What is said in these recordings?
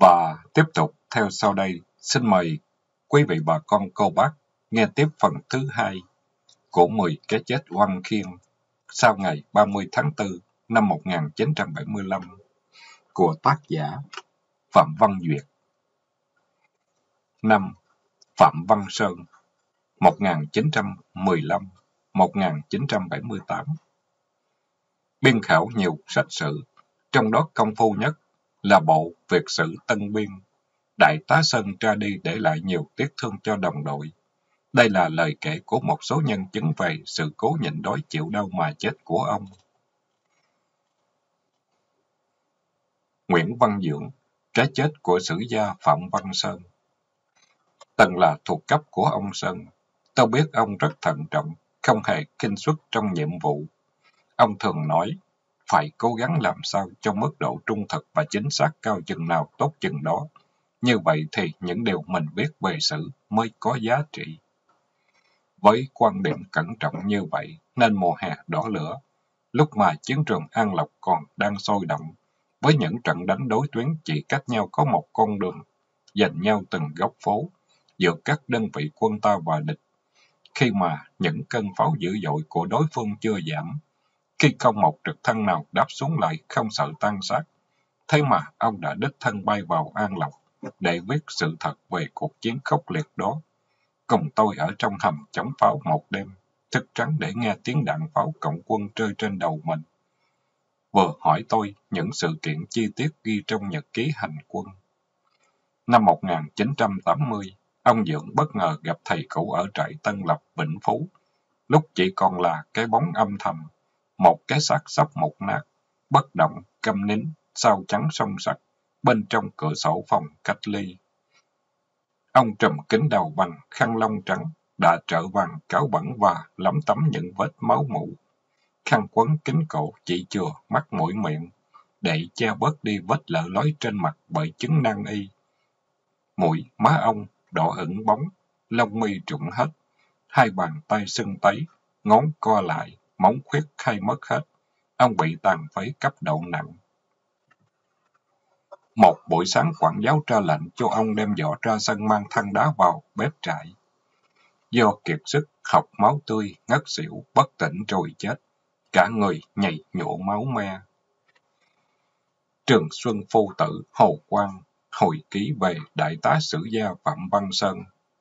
Và tiếp tục theo sau đây, xin mời quý vị bà con cô bác nghe tiếp phần thứ hai của 10 cái chết oan khiên sau ngày 30 tháng 4 năm 1975 của tác giả Phạm Văn Duyệt. 5. Phạm Văn Sơn 1915-1978. Biên khảo nhiều sách sử, trong đó công phu nhất là bộ Việt sử Tân Biên. Đại tá Sơn ra đi để lại nhiều tiếc thương cho đồng đội. Đây là lời kể của một số nhân chứng về sự cố nhịn đói chịu đau mà chết của ông. Nguyễn Văn Dưỡng, cái chết của sử gia Phạm Văn Sơn. Từng là thuộc cấp của ông Sơn, tôi biết ông rất thận trọng, không hề khinh suất trong nhiệm vụ. Ông thường nói, phải cố gắng làm sao cho mức độ trung thực và chính xác cao chừng nào tốt chừng đó. Như vậy thì những điều mình biết về sử mới có giá trị. Với quan điểm cẩn trọng như vậy, nên mùa hè đỏ lửa, lúc mà chiến trường An Lộc còn đang sôi động, với những trận đánh đối tuyến chỉ cách nhau có một con đường, giành nhau từng góc phố, giữa các đơn vị quân ta và địch. Khi mà những cơn pháo dữ dội của đối phương chưa giảm, khi không một trực thăng nào đáp xuống lại không sợ tan xác, thế mà ông đã đích thân bay vào An Lộc để viết sự thật về cuộc chiến khốc liệt đó. Cùng tôi ở trong hầm chống pháo một đêm, thức trắng để nghe tiếng đạn pháo cộng quân rơi trên đầu mình. Vừa hỏi tôi những sự kiện chi tiết ghi trong nhật ký hành quân. Năm 1980, ông Dưỡng bất ngờ gặp thầy cũ ở trại Tân Lập, Vĩnh Phú. Lúc chỉ còn là cái bóng âm thầm, một cái xác sắp mục nát, bất động, câm nín, sao trắng song sắt, bên trong cửa sổ phòng cách ly. Ông trùm kín đầu bằng khăn lông trắng, đã trở vàng cáo bẩn và lấm tấm những vết máu mủ. Khăn quấn kín cổ chỉ chừa mắt mũi miệng, để che bớt đi vết lở lói trên mặt bởi chứng nan y. Mũi, má ông đỏ ửng bóng, lông mi rụng hết, hai bàn tay sưng tấy, ngón co lại, móng khuyết khai mất hết. Ông bị tàn phế cấp độ nặng. Một buổi sáng quản giáo ra lệnh cho ông đem giỏ ra sân mang than đá vào bếp trại. Do kiệt sức, học máu tươi, ngất xỉu, bất tỉnh rồi chết. Cả người nhầy nhụa máu me. Trường Xuân Phu Tử, Hồ Quang, hồi ký về Đại tá sử gia Phạm Văn Sơn.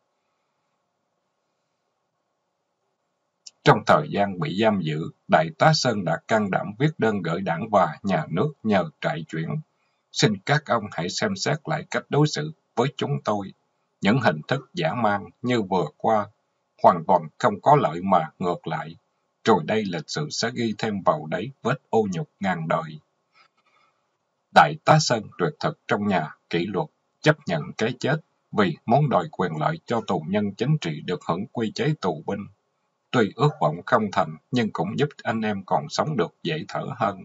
Trong thời gian bị giam giữ, Đại tá Sơn đã can đảm viết đơn gửi đảng và nhà nước nhờ trại chuyển. Xin các ông hãy xem xét lại cách đối xử với chúng tôi. Những hình thức dã man như vừa qua, hoàn toàn không có lợi mà ngược lại. Rồi đây lịch sử sẽ ghi thêm vào đấy vết ô nhục ngàn đời. Đại tá Sơn tuyệt thực trong nhà kỷ luật, chấp nhận cái chết vì muốn đòi quyền lợi cho tù nhân chính trị được hưởng quy chế tù binh. Tuy ước vọng không thành, nhưng cũng giúp anh em còn sống được dễ thở hơn.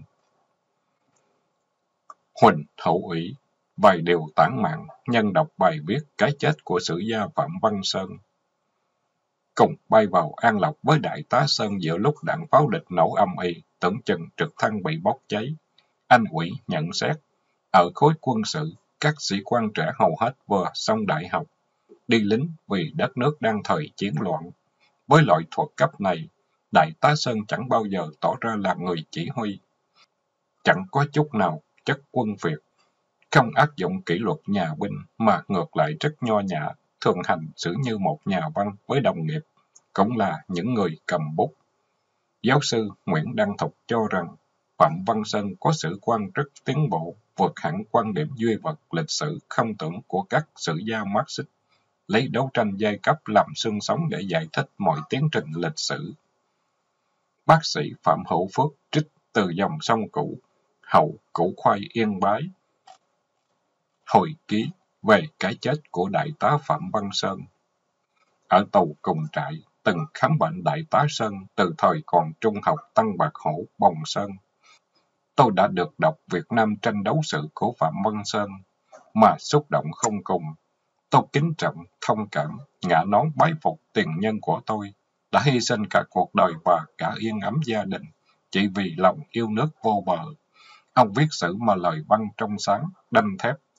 Huỳnh Hữu Ủy, vài điều tản mạn, nhân đọc bài viết cái chết của sử gia Phạm Văn Sơn. Cùng bay vào An Lộc với Đại tá Sơn giữa lúc đạn pháo địch nổ âm ỉ, tưởng chừng trực thăng bị bốc cháy. Anh Ủy nhận xét, ở khối quân sự, các sĩ quan trẻ hầu hết vừa xong đại học, đi lính vì đất nước đang thời chiến loạn. Với loại thuật cấp này, Đại tá Sơn chẳng bao giờ tỏ ra là người chỉ huy. Chẳng có chút nào chất quân Việt, không áp dụng kỷ luật nhà binh mà ngược lại rất nho nhã, thường hành xử như một nhà văn với đồng nghiệp, cũng là những người cầm bút. Giáo sư Nguyễn Đăng Thục cho rằng Phạm Văn Sơn có sử quan rất tiến bộ, vượt hẳn quan điểm duy vật lịch sử không tưởng của các sử gia Marxist, lấy đấu tranh giai cấp làm xương sống để giải thích mọi tiến trình lịch sử. Bác sĩ Phạm Hữu Phước trích từ dòng sông cũ, Hậu Củ Khoai Yên Bái. Hồi ký về cái chết của Đại tá Phạm Văn Sơn. Ở tù cùng trại, từng khám bệnh Đại tá Sơn từ thời còn trung học Tăng Bạc Hổ, Bồng Sơn. Tôi đã được đọc Việt Nam tranh đấu sự của Phạm Văn Sơn, mà xúc động không cùng. Tôi kính trọng, thông cảm, ngã nón bái phục tiền nhân của tôi, đã hy sinh cả cuộc đời và cả yên ấm gia đình, chỉ vì lòng yêu nước vô bờ. Ông viết sử mà lời văn trong sáng, đanh thép,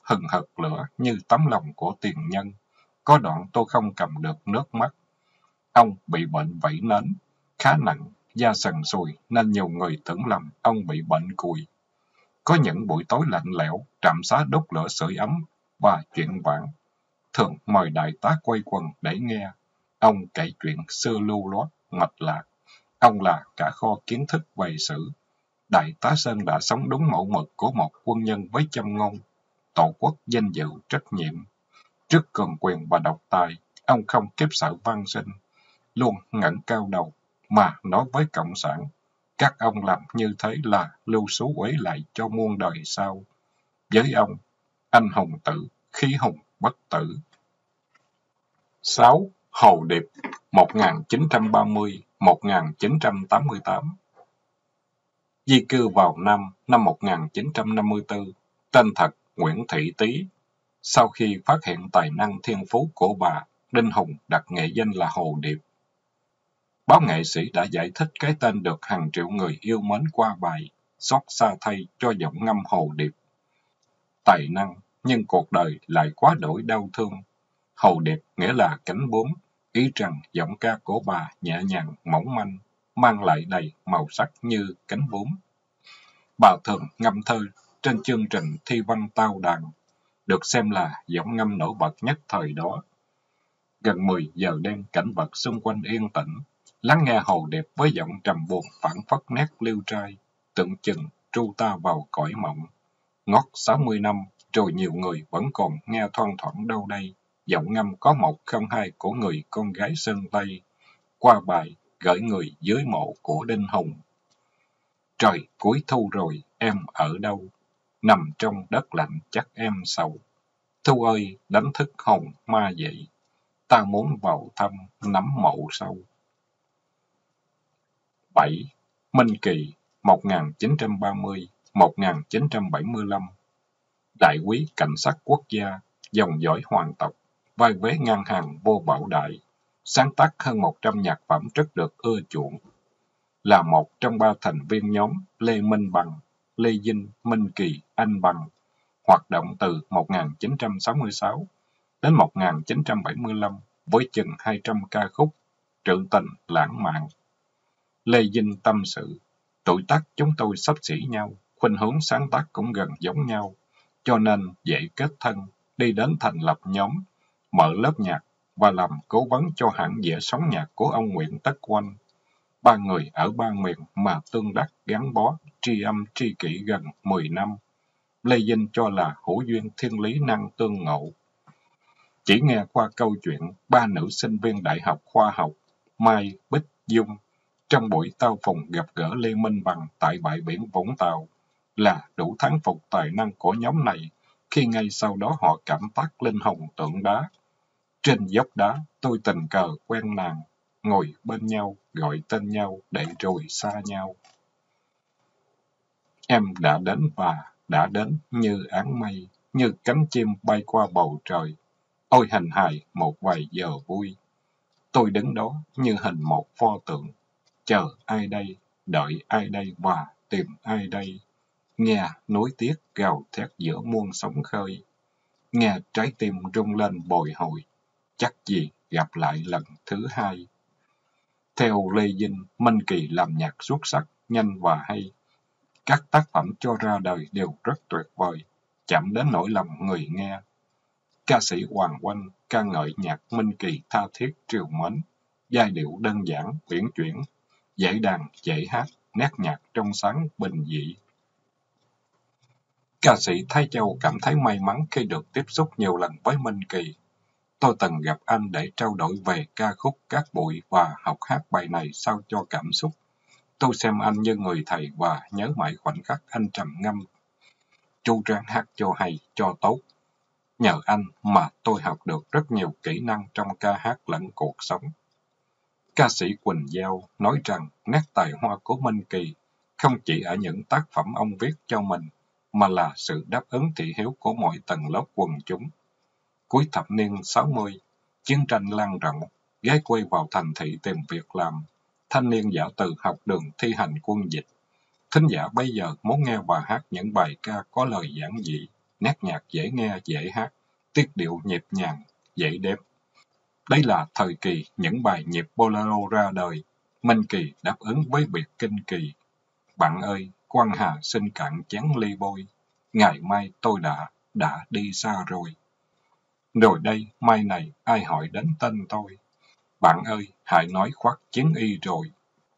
hừng hực lửa như tấm lòng của tiền nhân. Có đoạn tôi không cầm được nước mắt. Ông bị bệnh vẩy nến, khá nặng, da sần sùi nên nhiều người tưởng lầm ông bị bệnh cùi. Có những buổi tối lạnh lẽo, trạm xá đốt lửa sưởi ấm và chuyện vãng. Thường mời đại tá quay quần để nghe. Ông kể chuyện xưa lưu loát, mạch lạc. Ông là cả kho kiến thức về sử. Đại tá Sơn đã sống đúng mẫu mực của một quân nhân với châm ngôn, tổ quốc, danh dự, trách nhiệm. Trước cường quyền và độc tài, ông không kiếp sợ văn sinh, luôn ngẩng cao đầu mà nói với Cộng sản. Các ông làm như thế là lưu xú uế lại cho muôn đời sau. Với ông, anh hùng tử, khí hùng bất tử. 6. Hồ Điệp 1930-1988. Di cư vào Nam năm 1954, tên thật Nguyễn Thị Tý. Sau khi phát hiện tài năng thiên phú của bà, Đinh Hùng đặt nghệ danh là Hồ Điệp. Báo nghệ sĩ đã giải thích cái tên được hàng triệu người yêu mến qua bài xót xa thay cho giọng ngâm Hồ Điệp. Tài năng, nhưng cuộc đời lại quá đổi đau thương. Hồ Điệp nghĩa là cánh bướm, ý rằng giọng ca của bà nhẹ nhàng, mỏng manh, mang lại đầy màu sắc như cánh bướm. Bà thường ngâm thơ trên chương trình thi văn tao đàn, được xem là giọng ngâm nổi bật nhất thời đó. Gần 10 giờ đêm, cảnh vật xung quanh yên tĩnh, lắng nghe Hồ Điệp với giọng trầm buồn phảng phất nét liêu trai, tưởng chừng tru ta vào cõi mộng. Ngót 60 năm, rồi nhiều người vẫn còn nghe thoang thoảng đâu đây, giọng ngâm có 102 của người con gái Sơn Tây, qua bài gửi người dưới mộ của Đinh Hùng. Trời cuối thu rồi, em ở đâu? Nằm trong đất lạnh chắc em sầu. Thu ơi, đánh thức hồn ma dậy, ta muốn vào thăm nắm mộ sâu. 7. Minh Kỳ 1930-1975. Đại úy cảnh sát quốc gia, dòng dõi hoàng tộc, vai vế ngang hàng vô bảo đại, sáng tác hơn 100 nhạc phẩm rất được ưa chuộng. Là một trong 3 thành viên nhóm Lê Minh Bằng, Lê Vinh, Minh Kỳ, Anh Bằng, hoạt động từ 1966 đến 1975 với chừng 200 ca khúc, trữ tình, lãng mạn. Lê Vinh tâm sự, tuổi tác chúng tôi xấp xỉ nhau, khuynh hướng sáng tác cũng gần giống nhau, cho nên dễ kết thân, đi đến thành lập nhóm, mở lớp nhạc và làm cố vấn cho hãng dĩa sóng nhạc của ông Nguyễn Tất Oanh. 3 người ở 3 miền mà tương đắc gắn bó, tri âm tri kỷ gần 10 năm. Lê Vinh cho là hữu duyên thiên lý năng tương ngộ. Chỉ nghe qua câu chuyện 3 nữ sinh viên đại học khoa học, Mai, Bích, Dung, trong buổi tao phùng gặp gỡ Lê Minh Bằng tại bãi biển Vũng Tàu, là đủ thán phục tài năng của nhóm này, khi ngay sau đó họ cảm tác linh hồn tượng đá. Trên dốc đá, tôi tình cờ quen nàng, ngồi bên nhau, gọi tên nhau để rồi xa nhau. Em đã đến và đã đến như áng mây, như cánh chim bay qua bầu trời. Ôi hình hài một vài giờ vui. Tôi đứng đó như hình một pho tượng, chờ ai đây, đợi ai đây và tìm ai đây. Nghe nối tiếc gào thét giữa muôn sóng khơi. Nghe trái tim rung lên bồi hồi, chắc gì gặp lại lần thứ hai. Theo Lê Vinh, Minh Kỳ làm nhạc xuất sắc, nhanh và hay. Các tác phẩm cho ra đời đều rất tuyệt vời, chạm đến nỗi lòng người nghe. Ca sĩ Hoàng Oanh ca ngợi nhạc Minh Kỳ tha thiết trìu mến, giai điệu đơn giản, uyển chuyển, dễ đàn, dễ hát, nét nhạc trong sáng, bình dị. Ca sĩ Thái Châu cảm thấy may mắn khi được tiếp xúc nhiều lần với Minh Kỳ. Tôi từng gặp anh để trao đổi về ca khúc Cát Bụi và học hát bài này sao cho cảm xúc. Tôi xem anh như người thầy và nhớ mãi khoảnh khắc anh trầm ngâm. Chu Trang hát cho hay, cho tốt. Nhờ anh mà tôi học được rất nhiều kỹ năng trong ca hát lẫn cuộc sống. Ca sĩ Quỳnh Giao nói rằng nét tài hoa của Minh Kỳ không chỉ ở những tác phẩm ông viết cho mình, mà là sự đáp ứng thị hiếu của mọi tầng lớp quần chúng. Cuối thập niên 60, chiến tranh lan rộng, gái quay vào thành thị tìm việc làm, thanh niên giả từ học đường thi hành quân dịch. Thính giả bây giờ muốn nghe bà hát những bài ca có lời giản dị, nét nhạc dễ nghe, dễ hát, tiết điệu nhịp nhàng, dễ đếm. Đây là thời kỳ những bài nhịp bolero ra đời. Minh Kỳ đáp ứng với biệt kinh kỳ. Bạn ơi, Quang Hà xin cạn chén ly bôi. Ngày mai tôi đã đi xa rồi. Rồi đây, mai này, ai hỏi đến tên tôi? Bạn ơi, hãy nói khoác chiến y rồi.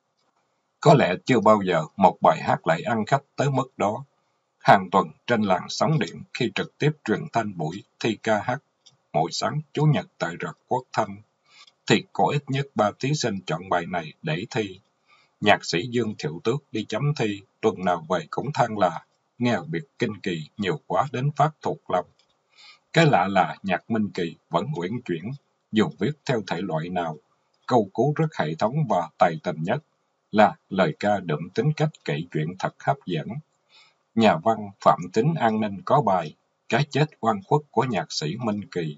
Có lẽ chưa bao giờ một bài hát lại ăn khách tới mức đó. Hàng tuần trên làn sóng điện khi trực tiếp truyền thanh buổi thi ca hát mỗi sáng Chủ nhật tại Rạp Quốc Thanh, thì có ít nhất 3 thí sinh chọn bài này để thi. Nhạc sĩ Dương Thiệu Tước đi chấm thi, tuần nào về cũng than là nghe biệt kinh kỳ nhiều quá đến phát thuộc lòng. Cái lạ là nhạc Minh Kỳ vẫn uyển chuyển, dù viết theo thể loại nào, câu cú rất hệ thống và tài tình nhất là lời ca đượm tính cách kể chuyện thật hấp dẫn. Nhà văn Phạm Tín An Ninh có bài Cái chết oan khuất của nhạc sĩ Minh Kỳ.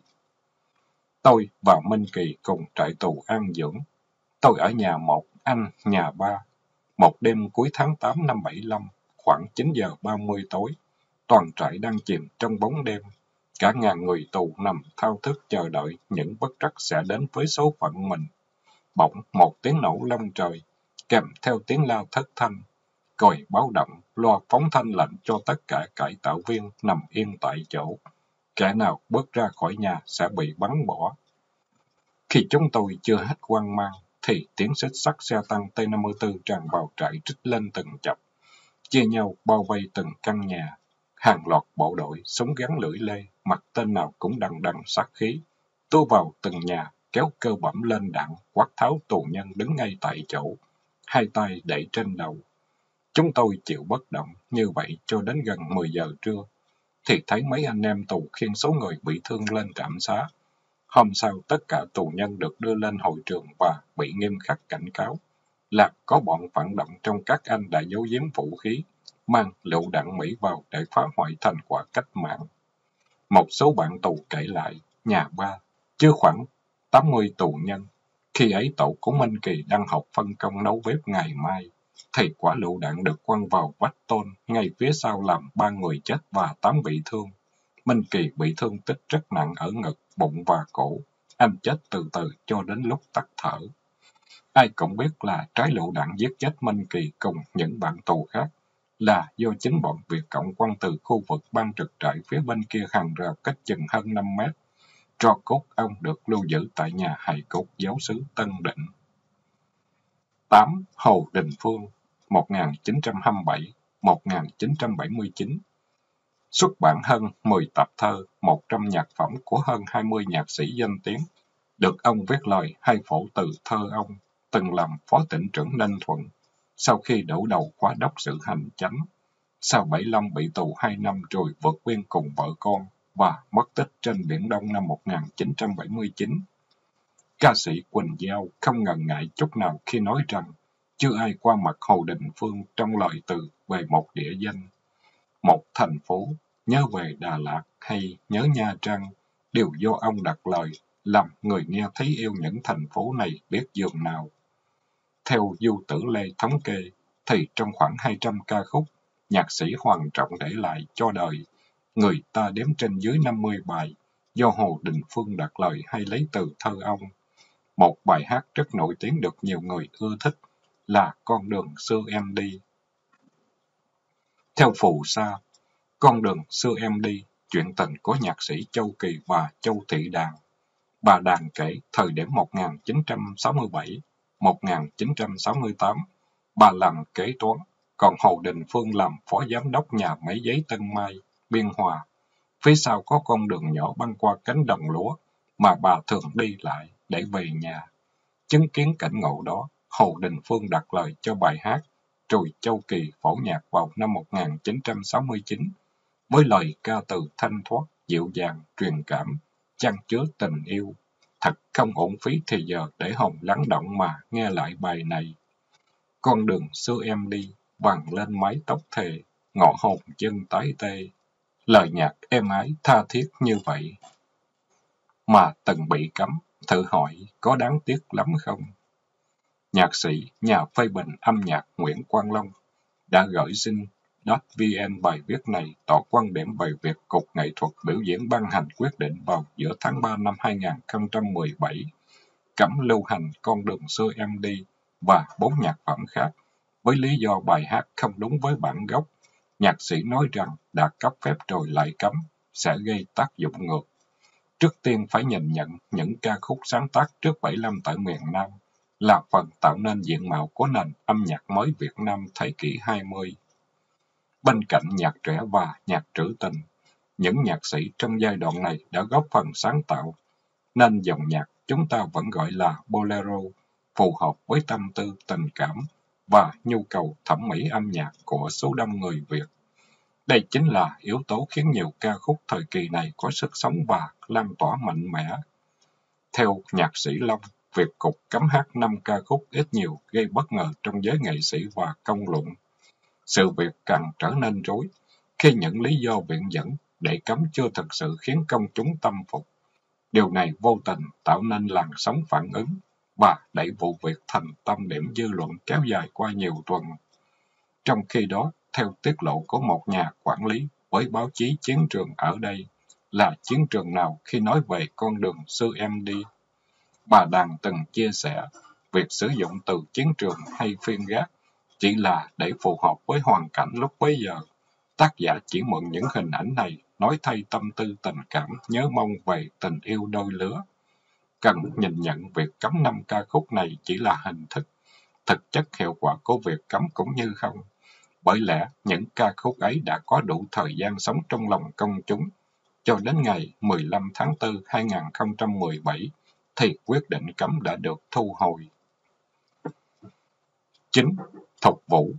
Tôi và Minh Kỳ cùng trại tù an dưỡng. Tôi ở nhà 1, anh nhà 3. Một đêm cuối tháng 8 năm 75, khoảng 9 giờ 30 tối, toàn trại đang chìm trong bóng đêm. Cả ngàn người tù nằm thao thức chờ đợi những bất trắc sẽ đến với số phận mình. Bỗng một tiếng nổ long trời, kèm theo tiếng la thất thanh. Còi báo động, loa phóng thanh lệnh cho tất cả cải tạo viên nằm yên tại chỗ. Kẻ nào bước ra khỏi nhà sẽ bị bắn bỏ. Khi chúng tôi chưa hết hoang mang, thì tiếng xích sắt xe tăng T-54 tràn vào trại trích lên từng chập, chia nhau bao vây từng căn nhà. Hàng loạt bộ đội, súng gắn lưỡi lê, mặt tên nào cũng đằng đằng sát khí. Tua vào từng nhà, kéo cơ bẩm lên đạn, quát tháo tù nhân đứng ngay tại chỗ, hai tay đẩy trên đầu. Chúng tôi chịu bất động, như vậy cho đến gần 10 giờ trưa, thì thấy mấy anh em tù khiêng số người bị thương lên trạm xá. Hôm sau, tất cả tù nhân được đưa lên hội trường và bị nghiêm khắc cảnh cáo là có bọn phản động trong các anh đã giấu giếm vũ khí, mang lựu đạn Mỹ vào để phá hoại thành quả cách mạng. Một số bạn tù kể lại, nhà 3, chứa khoảng 80 tù nhân. Khi ấy tổ của Minh Kỳ đang học phân công nấu bếp ngày mai, thì quả lựu đạn được quăng vào vách tôn, ngay phía sau làm 3 người chết và 8 bị thương. Minh Kỳ bị thương tích rất nặng ở ngực, bụng và cổ. Anh chết từ từ cho đến lúc tắt thở. Ai cũng biết là trái lựu đạn giết chết Minh Kỳ cùng những bạn tù khác là do chính bọn Việt Cộng quăng từ khu vực ban trực trại phía bên kia hàng rào cách chừng hơn 5 mét. Tro cốt ông được lưu giữ tại nhà hài cốt giáo xứ Tân Định. 8. Hồ Đình Phương, 1927-1979. Xuất bản hơn 10 tập thơ, 100 nhạc phẩm của hơn 20 nhạc sĩ danh tiếng. Được ông viết lời hay phổ từ thơ ông, từng làm phó tỉnh trưởng Ninh Thuận. Sau khi đổ đầu khóa đốc sự hành chánh, sau 75 bị tù 2 năm rồi vượt biên cùng vợ con và mất tích trên Biển Đông năm 1979. Ca sĩ Quỳnh Giao không ngần ngại chút nào khi nói rằng chưa ai qua mặt Hồ Đình Phương trong lời từ về một địa danh, một thành phố, nhớ về Đà Lạt hay nhớ Nha Trang, đều do ông đặt lời, làm người nghe thấy yêu những thành phố này biết dường nào. Theo Du Tử Lê thống kê, thì trong khoảng 200 ca khúc, nhạc sĩ Hoàng Trọng để lại cho đời, người ta đếm trên dưới 50 bài, do Hồ Đình Phương đặt lời hay lấy từ thơ ông. Một bài hát rất nổi tiếng được nhiều người ưa thích là Con đường xưa em đi. Theo Phù Sa, Con đường xưa em đi, chuyện tình của nhạc sĩ Châu Kỳ và Châu Thị Đàn. Bà Đàn kể thời điểm 1967-1968, bà làm kế toán, còn Hồ Đình Phương làm phó giám đốc nhà máy giấy Tân Mai, Biên Hòa. Phía sau có con đường nhỏ băng qua cánh đồng lúa mà bà thường đi lại để về nhà. Chứng kiến cảnh ngộ đó, Hồ Đình Phương đặt lời cho bài hát, rồi Châu Kỳ phổ nhạc vào năm 1969, với lời ca từ thanh thoát, dịu dàng, truyền cảm, chan chứa tình yêu. Thật không uổng phí thì giờ để Hồng lắng động mà nghe lại bài này. Con đường xưa em đi, vàng lên mái tóc thề, ngọ hồn chân tái tê. Lời nhạc êm ái tha thiết như vậy mà từng bị cấm, thử hỏi có đáng tiếc lắm không? Nhạc sĩ, nhà phê bình âm nhạc Nguyễn Quang Long đã gửi xin vn. Bài viết này tỏ quan điểm về việc Cục Nghệ thuật Biểu diễn ban hành quyết định vào giữa tháng 3 năm 2017 cấm lưu hành Con đường xưa em đi và 4 nhạc phẩm khác, với lý do bài hát không đúng với bản gốc. Nhạc sĩ nói rằng đã cấp phép rồi lại cấm, sẽ gây tác dụng ngược. Trước tiên phải nhìn nhận những ca khúc sáng tác trước 75 tại miền Nam là phần tạo nên diện mạo của nền âm nhạc mới Việt Nam thế kỷ 20. Bên cạnh nhạc trẻ và nhạc trữ tình, những nhạc sĩ trong giai đoạn này đã góp phần sáng tạo, nên dòng nhạc chúng ta vẫn gọi là bolero, phù hợp với tâm tư, tình cảm và nhu cầu thẩm mỹ âm nhạc của số đông người Việt. Đây chính là yếu tố khiến nhiều ca khúc thời kỳ này có sức sống và lan tỏa mạnh mẽ. Theo nhạc sĩ Long, việc Cục cấm hát 5 ca khúc ít nhiều gây bất ngờ trong giới nghệ sĩ và công luận. Sự việc càng trở nên rối khi những lý do viện dẫn để cấm chưa thực sự khiến công chúng tâm phục. Điều này vô tình tạo nên làn sóng phản ứng và đẩy vụ việc thành tâm điểm dư luận kéo dài qua nhiều tuần. Trong khi đó, theo tiết lộ của một nhà quản lý với báo chí Chiến trường ở đây, là chiến trường nào khi nói về con đường xưa em đi? Bà Đàn từng chia sẻ, việc sử dụng từ chiến trường hay phiên gác chỉ là để phù hợp với hoàn cảnh lúc bấy giờ. Tác giả chỉ mượn những hình ảnh này nói thay tâm tư tình cảm, nhớ mong về tình yêu đôi lứa. Cần nhìn nhận việc cấm 5 ca khúc này chỉ là hình thức, thực chất hiệu quả của việc cấm cũng như không. Bởi lẽ những ca khúc ấy đã có đủ thời gian sống trong lòng công chúng. Cho đến ngày 15 tháng 4 2017 thì quyết định cấm đã được thu hồi. 9. Thục Vũ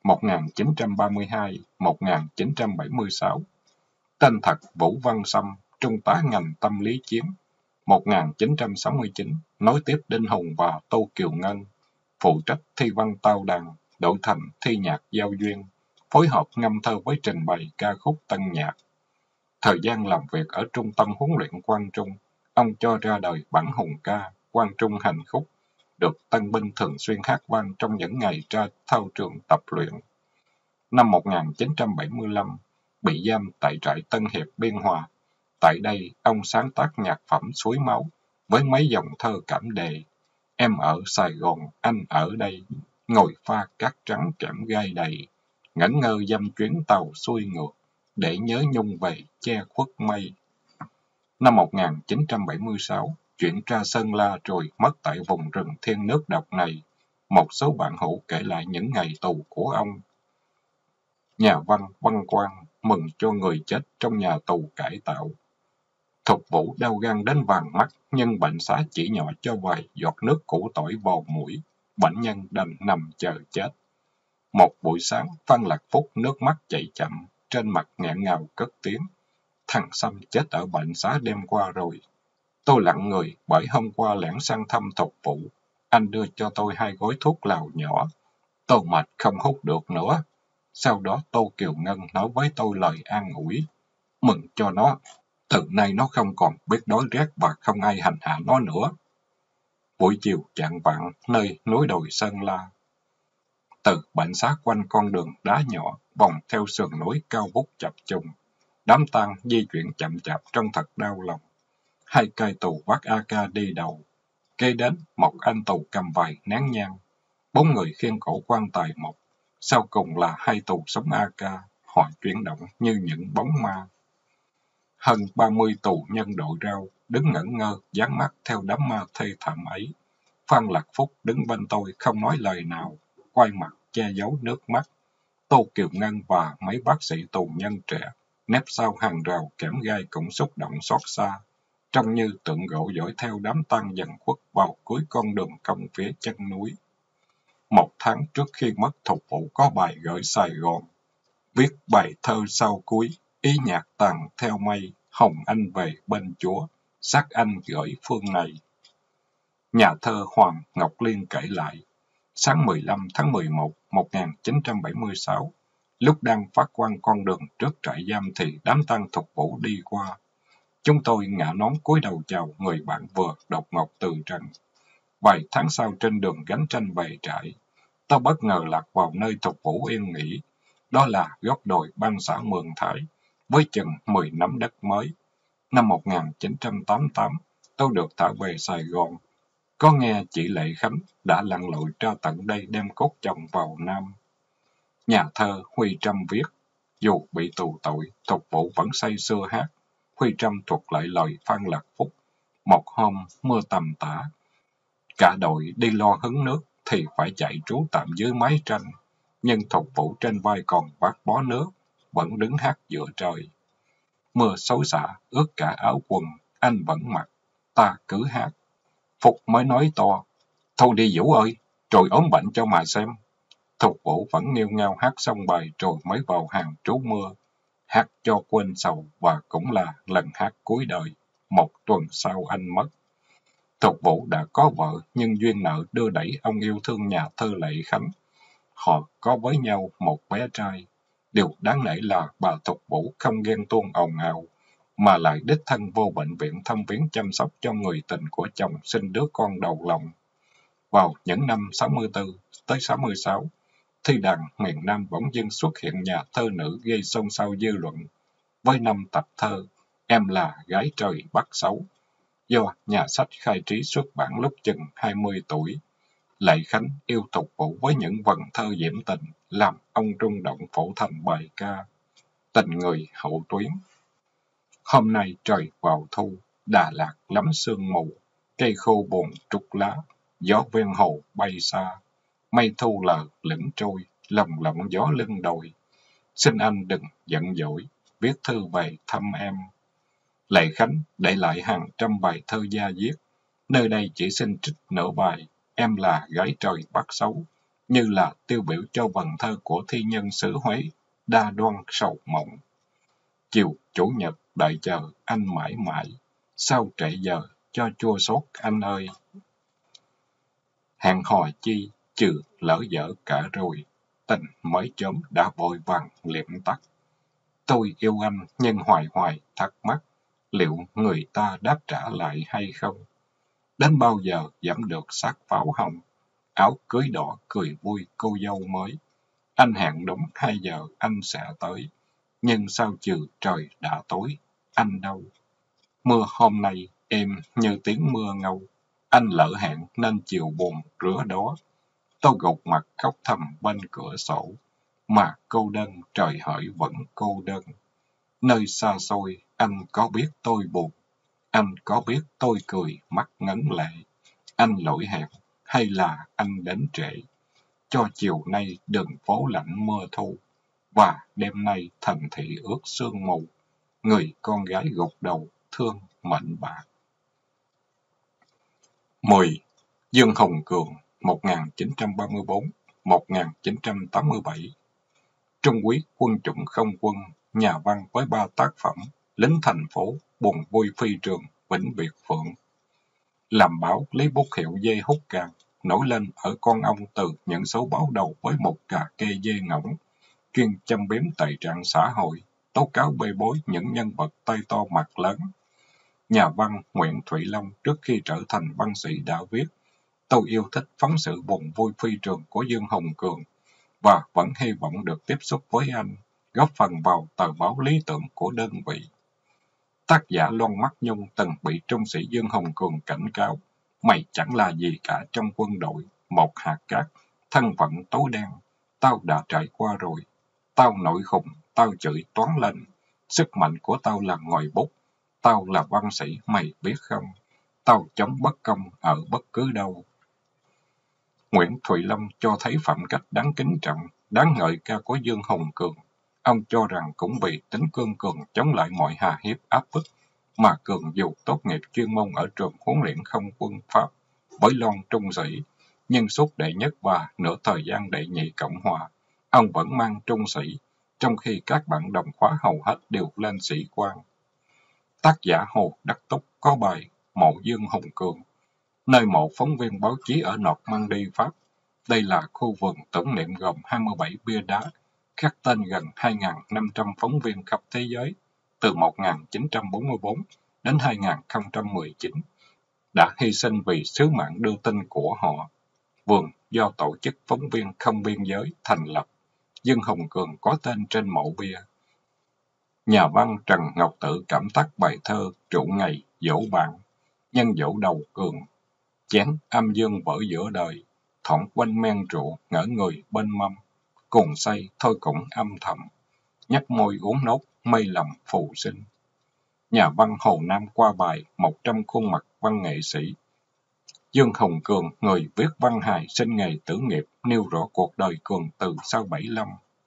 1932-1976. Tên thật Vũ Văn Sâm, trung tá ngành tâm lý chiến. 1969, nối tiếp Đinh Hùng và Tô Kiều Ngân, phụ trách thi văn tao đàn, đội thành thi nhạc giao duyên, phối hợp ngâm thơ với trình bày ca khúc tân nhạc. Thời gian làm việc ở Trung tâm huấn luyện Quang Trung, ông cho ra đời bản hùng ca Quang Trung hành khúc, được tân binh thường xuyên hát vang trong những ngày ra thao trường tập luyện. Năm 1975, bị giam tại trại Tân Hiệp Biên Hòa. Tại đây, ông sáng tác nhạc phẩm Suối Máu với mấy dòng thơ cảm đề. Em ở Sài Gòn, anh ở đây, ngồi pha cát trắng kẽm gai đầy, ngẩn ngơ dăm chuyến tàu xuôi ngược, để nhớ nhung về che khuất mây. Năm 1976, chuyển ra Sơn La rồi mất tại vùng rừng thiên nước độc này. Một số bạn hữu kể lại những ngày tù của ông. Nhà văn Văn Quang mừng cho người chết trong nhà tù cải tạo. Thục Vũ đau gan đến vàng mắt, nhưng bệnh xá chỉ nhỏ cho vài giọt nước củ tỏi vào mũi. Bệnh nhân đành nằm chờ chết. Một buổi sáng, Phan Lạc Phúc nước mắt chảy chậm, trên mặt nghẹn ngào cất tiếng. Thằng Sâm chết ở bệnh xá đêm qua rồi. Tôi lặng người bởi hôm qua lẻn sang thăm Thục Vũ. Anh đưa cho tôi 2 gói thuốc lào nhỏ. Tôi mệt không hút được nữa. Sau đó Tô Kiều Ngân nói với tôi lời an ủi. Mừng cho nó. Từ nay nó không còn biết đói rét và không ai hành hạ nó nữa. Buổi chiều chạng vạng nơi núi đồi Sơn La. Từ bệnh xá quanh con đường đá nhỏ, vòng theo sườn núi cao vút chập trùng. Đám tang di chuyển chậm chạp trông thật đau lòng. 2 cây tù vác AK đi đầu. Kế đến một anh tù cầm vài nén nhang. 4 người khiêng cổ quan tài một. Sau cùng là 2 tù sống AK. Họ chuyển động như những bóng ma. Hơn 30 tù nhân đội rau, đứng ngẩn ngơ, dán mắt theo đám ma thê thảm ấy. Phan Lạc Phúc đứng bên tôi không nói lời nào, quay mặt che giấu nước mắt. Tô Kiều Ngân và mấy bác sĩ tù nhân trẻ, nép sau hàng rào kẽm gai cũng xúc động xót xa, trông như tượng gỗ dõi theo đám tang dần khuất vào cuối con đường cong phía chân núi. 1 tháng trước khi mất, Thục Vũ có bài gửi Sài Gòn, viết bài thơ sau cuối, ý nhạc tàn theo mây, hồng anh về bên Chúa, xác anh gửi phương này. Nhà thơ Hoàng Ngọc Liên kể lại, sáng 15 tháng 11, 1976, lúc đang phát quang con đường trước trại giam thì đám tang Thục Vũ đi qua. Chúng tôi ngả nón cúi đầu chào người bạn vừa đột ngột từ trần. Vài tháng sau trên đường gánh tranh về trại, tôi bất ngờ lạc vào nơi Thục Vũ yên nghỉ. đó là góc đồi ban xã Mường Thải, với chừng 10 nắm đất mới. Năm 1988, tôi được thả về Sài Gòn. Có nghe chị Lệ Khánh đã lặn lội ra tận đây đem cốt chồng vào Nam. Nhà thơ Huy Trâm viết, dù bị tù tội, Thục Vũ vẫn say sưa hát. Huy Trâm thuật lại lời Phan Lạc Phúc. Một hôm mưa tầm tã, cả đội đi lo hứng nước thì phải chạy trú tạm dưới mái tranh. Nhưng Thục Vũ trên vai còn vác bó nước, vẫn đứng hát giữa trời. Mưa xối xả, ướt cả áo quần, anh vẫn mặc, ta cứ hát. Phục mới nói to, thôi đi Vũ ơi, rồi ốm bệnh cho mà xem. Thục Vũ vẫn nghêu ngao hát xong bài rồi mới vào hàng trú mưa. Hát cho quên sầu và cũng là lần hát cuối đời. Một tuần sau anh mất. Thục Vũ đã có vợ nhưng duyên nợ đưa đẩy ông yêu thương nhà thơ Lệ Khánh. Họ có với nhau một bé trai. Điều đáng nể là bà Thục Vũ không ghen tuông ồn ào, mà lại đích thân vô bệnh viện thăm viếng chăm sóc cho người tình của chồng sinh đứa con đầu lòng. Vào những năm 64 tới 66, thi đàn miền Nam bỗng dưng xuất hiện nhà thơ nữ gây xôn xao dư luận, với 5 tập thơ Em là gái trời Bắc Xấu, do nhà sách Khai Trí xuất bản lúc chừng 20 tuổi. Lệ Khánh yêu Thục Vũ với những vần thơ diễm tình, làm ông rung động phổ thành bài ca Tình người hậu tuyến. Hôm nay trời vào thu, Đà Lạt lắm sương mù, cây khô buồn trút lá, gió ven hồ bay xa. Mây thu lờ lững trôi, lồng lộng gió lưng đồi. Xin anh đừng giận dỗi, viết thư về thăm em. Lệ Khánh để lại hàng trăm bài thơ da diết. Nơi đây chỉ xin trích nửa bài Em là gái trời Bắc Xấu, như là tiêu biểu cho vần thơ của thi nhân xứ Huế, đa đoan sầu mộng. Chiều chủ nhật đợi chờ anh mãi mãi, sao trễ giờ cho chua xót anh ơi. Hẹn hò chi, trừ lỡ dở cả rồi, tình mới chớm đã vội vàng liệm tắt. Tôi yêu anh nhưng hoài hoài thắc mắc, liệu người ta đáp trả lại hay không? Đến bao giờ giảm được xác pháo hồng, áo cưới đỏ cười vui cô dâu mới. Anh hẹn đúng 2 giờ anh sẽ tới, nhưng sao trừ trời đã tối, anh đâu? Mưa hôm nay êm như tiếng mưa ngâu, anh lỡ hẹn nên chiều buồn rứa đó. Tôi gục mặt khóc thầm bên cửa sổ, mà cô đơn trời hỡi vẫn cô đơn. Nơi xa xôi anh có biết tôi buồn, anh có biết tôi cười mắt ngấn lệ. Anh lỗi hẹn hay là anh đến trễ, cho chiều nay đường phố lạnh mưa thu, và đêm nay thành thị ướt sương mù, người con gái gục đầu thương mệnh bạc. 10. Dương Hồng Cường 1934-1987. Trung úy quân chủng không quân, nhà văn với 3 tác phẩm Lính thành phố, Buồn vui phi trường, Vĩnh Biệt Phượng. Làm báo lấy bút hiệu dê hút càng, nổi lên ở con ông từ những số báo đầu với một cà kê dê ngỗng, chuyên châm biếm tệ trạng xã hội, tố cáo bê bối những nhân vật tay to mặt lớn. Nhà văn Nguyễn Thụy Long trước khi trở thành văn sĩ đã viết, tôi yêu thích phóng sự buồn vui phi trường của Dương Hồng Cường, và vẫn hy vọng được tiếp xúc với anh, góp phần vào tờ báo lý tưởng của đơn vị. Tác giả Loan Mắt Nhung từng bị trung sĩ Dương Hồng Cường cảnh cáo, mày chẳng là gì cả trong quân đội, một hạt cát, thân phận tối đen, tao đã trải qua rồi. Tao nổi khùng, tao chửi toán lên, sức mạnh của tao là ngòi bút, tao là văn sĩ, mày biết không? Tao chống bất công ở bất cứ đâu. Nguyễn Thụy Long cho thấy phẩm cách đáng kính trọng, đáng ngợi ca của Dương Hồng Cường. Ông cho rằng cũng vì tính cương cường chống lại mọi hà hiếp áp bức, mà Cường dù tốt nghiệp chuyên môn ở trường huấn luyện không quân Pháp với Loan trung sĩ, nhưng suốt đệ nhất và nửa thời gian đệ nhị Cộng Hòa, ông vẫn mang trung sĩ, trong khi các bạn đồng khóa hầu hết đều lên sĩ quan. Tác giả Hồ Đắc Túc có bài Mộ Dương Hồng Cường, nơi mộ phóng viên báo chí ở Normandy, Pháp. Đây là khu vườn tưởng niệm gồm 27 bia đá, khắc tên gần 2.500 phóng viên khắp thế giới, từ 1944 đến 2019, đã hy sinh vì sứ mạng đưa tin của họ. Vườn do Tổ chức Phóng viên Không Biên Giới thành lập. Dương Hồng Cường có tên trên mộ bia. Nhà văn Trần Ngọc Tự cảm tác bài thơ Trụ Ngày dỗ bạn, nhân dỗ đầu Cường. Chén âm dương vỡ giữa đời, thoảng quanh men rượu ngỡ người bên mâm. Cùng say thôi cũng âm thầm, nhấp môi uống nốt mây lầm phù sinh. Nhà văn Hồ Nam qua bài 100 khuôn mặt văn nghệ sĩ. Dương Hồng Cường, người viết văn hài sinh nghề tử nghiệp, nêu rõ cuộc đời Cường từ sau 75.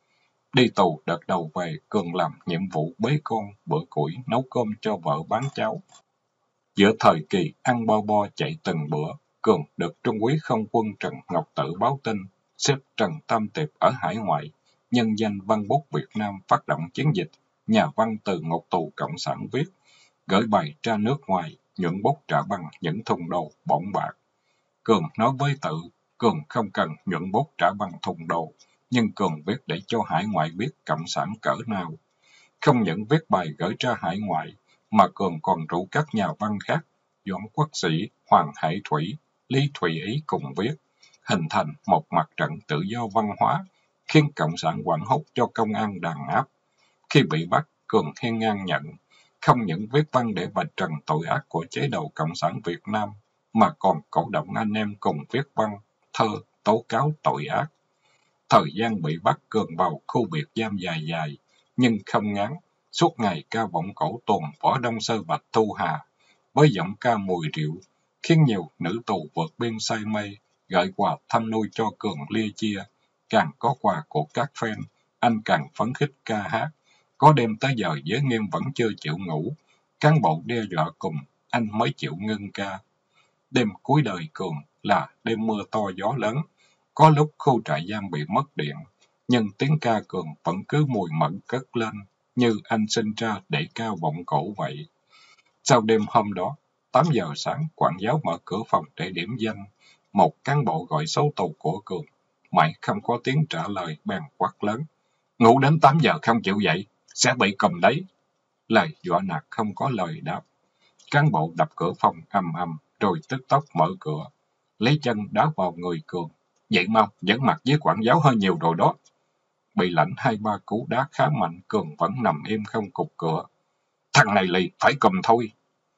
Đi tù đợt đầu về, Cường làm nhiệm vụ bế con, bữa củi, nấu cơm cho vợ bán cháo. Giữa thời kỳ ăn bo bo chạy từng bữa, Cường được Trung úy không quân Trần Ngọc Tự báo tin, xếp Trần Tam Tiệp ở hải ngoại, nhân danh Văn bút Việt Nam phát động chiến dịch. Nhà văn từ ngục tù cộng sản viết, gửi bài ra nước ngoài, nhuận bút trả bằng những thùng đồ bỏng bạc. Cường nói với Tự, Cường không cần nhuận bút trả bằng thùng đồ, nhưng Cường viết để cho hải ngoại biết cộng sản cỡ nào. Không những viết bài gửi ra hải ngoại, mà Cường còn rủ các nhà văn khác, Doãn Quốc Sĩ, Hoàng Hải Thủy, Lý Thụy Ý cùng viết, hình thành một mặt trận tự do văn hóa, khiến cộng sản hoảng hốt cho công an đàn áp. Khi bị bắt, Cường hiên ngang nhận, không những viết văn để vạch trần tội ác của chế độ cộng sản Việt Nam, mà còn cổ động anh em cùng viết văn, thơ, tố cáo tội ác. Thời gian bị bắt, Cường vào khu biệt giam dài dài, nhưng không ngán, suốt ngày ca vọng cổ tuồng Võ Đông Sơ Bạch Thu Hà, với giọng ca mùi rượu, khiến nhiều nữ tù vượt biên say mê, gửi quà thăm nuôi cho Cường lia chia. Càng có quà của các fan, anh càng phấn khích ca hát. Có đêm tới giờ giới nghiêm vẫn chưa chịu ngủ, cán bộ đe dọa cùng, anh mới chịu ngưng ca. Đêm cuối đời Cường là đêm mưa to gió lớn, có lúc khu trại giam bị mất điện, nhưng tiếng ca Cường vẫn cứ mùi mẫn cất lên, như anh sinh ra để ca vọng cổ vậy. Sau đêm hôm đó, 8 giờ sáng, quản giáo mở cửa phòng để điểm danh. Một cán bộ gọi số tù của Cường, mãi không có tiếng trả lời, bèn quát lớn. Ngủ đến 8 giờ không chịu dậy, sẽ bị cầm đấy. Lời dọa nạt không có lời đáp. Cán bộ đập cửa phòng ầm ầm, rồi tức tốc mở cửa, lấy chân đá vào người Cường. Dậy mau, dẫn mặt với quản giáo hơi nhiều rồi đó. Bị lãnh 2-3 cú đá khá mạnh, Cường vẫn nằm im không cục cửa. Thằng này lì, phải cầm thôi.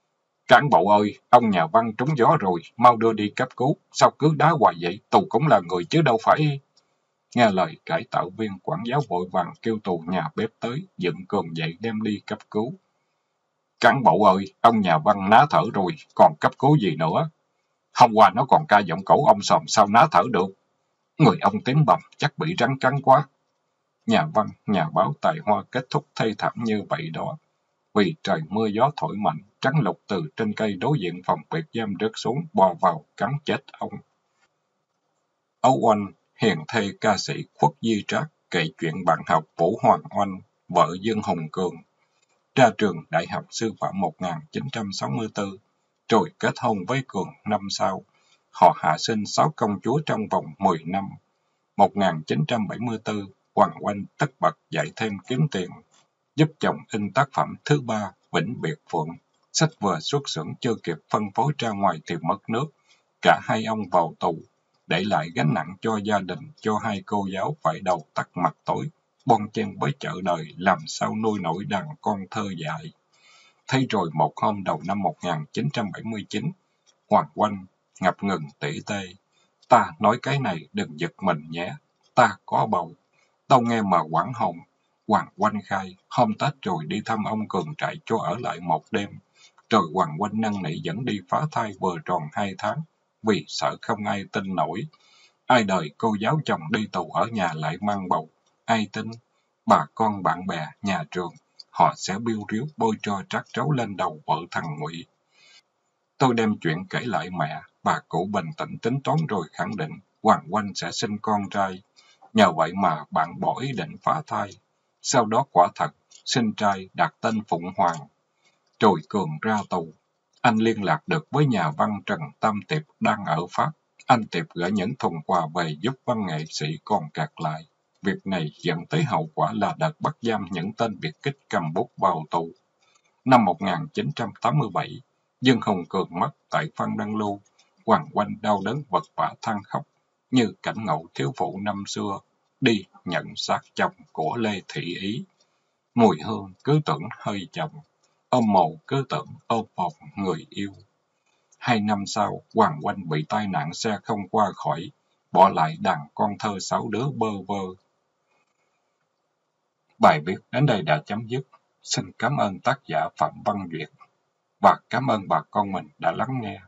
Cán bộ ơi, ông nhà văn trúng gió rồi, mau đưa đi cấp cứu. Sao cứ đá hoài vậy, tù cũng là người chứ đâu phải. Nghe lời cải tạo viên, quản giáo vội vàng kêu tù nhà bếp tới, dựng Cường dậy đem đi cấp cứu. Cán bộ ơi, ông nhà văn ná thở rồi, còn cấp cứu gì nữa? Hôm qua nó còn ca giọng cổ ông sòm, sao ná thở được? Người ông tím bầm, chắc bị rắn cắn quá. Nhà văn, nhà báo tài hoa kết thúc thê thảm như vậy đó. Vì trời mưa gió thổi mạnh, trắng lục từ trên cây đối diện phòng biệt giam rớt xuống, bò vào, cắn chết ông. Âu Oanh, hiền thê ca sĩ Khuất Duy Trác, kể chuyện bạn học Vũ Hoàng Oanh, vợ Dương Hồng Cường. Ra trường Đại học Sư phạm 1964, rồi kết hôn với Cường năm sau. Họ hạ sinh 6 công chúa trong vòng 10 năm. 1974, Hoàng Oanh tất bật dạy thêm kiếm tiền, giúp chồng in tác phẩm thứ 3, Vĩnh Biệt Phượng. Sách vừa xuất xưởng chưa kịp phân phối ra ngoài thì mất nước. Cả hai ông vào tù, để lại gánh nặng cho gia đình, cho hai cô giáo phải đầu tắt mặt tối, bon chen với chợ đời, làm sao nuôi nổi đàn con thơ dại. Thế rồi một hôm đầu năm 1979, Hoàng Oanh ngập ngừng tỉ tê. Ta nói cái này đừng giật mình nhé, ta có bầu. Tao nghe mà hoảng hồn. Hoàng Oanh khai, hôm Tết rồi đi thăm ông Cường trại cho ở lại một đêm. Rồi Hoàng Oanh năn nỉ dẫn đi phá thai vừa tròn 2 tháng, vì sợ không ai tin nổi. Ai đời cô giáo chồng đi tù ở nhà lại mang bầu, ai tin? Bà con bạn bè, nhà trường, họ sẽ biêu riếu bôi tro trát trấu lên đầu vợ thằng Ngụy. Tôi đem chuyện kể lại mẹ, bà cụ bình tĩnh tính toán rồi khẳng định Hoàng Oanh sẽ sinh con trai. Nhờ vậy mà bạn bỏ ý định phá thai. Sau đó quả thật, sinh trai đặt tên Phụng Hoàng. Rồi Cường ra tù. Anh liên lạc được với nhà văn Trần Tam Tiệp đang ở Pháp. Anh Tiệp gửi những thùng quà về giúp văn nghệ sĩ còn kẹt lại. Việc này dẫn tới hậu quả là đợt bắt giam những tên biệt kích cầm bút vào tù. Năm 1987, Dương Hồng Cường mất tại Phan Đăng Lưu. Hoàng Oanh đau đớn vật vã than khóc, như cảnh ngộ thiếu phụ năm xưa. đi nhận xác chồng của Lê Thị Ý. Mùi hương cứ tưởng hơi chồng, ôm mồ cứ tưởng ôm một người yêu. 2 năm sau, Hoàng Oanh bị tai nạn xe không qua khỏi, bỏ lại đàn con thơ 6 đứa bơ vơ. Bài viết đến đây đã chấm dứt. Xin cảm ơn tác giả Phạm Văn Duyệt và cảm ơn bà con mình đã lắng nghe.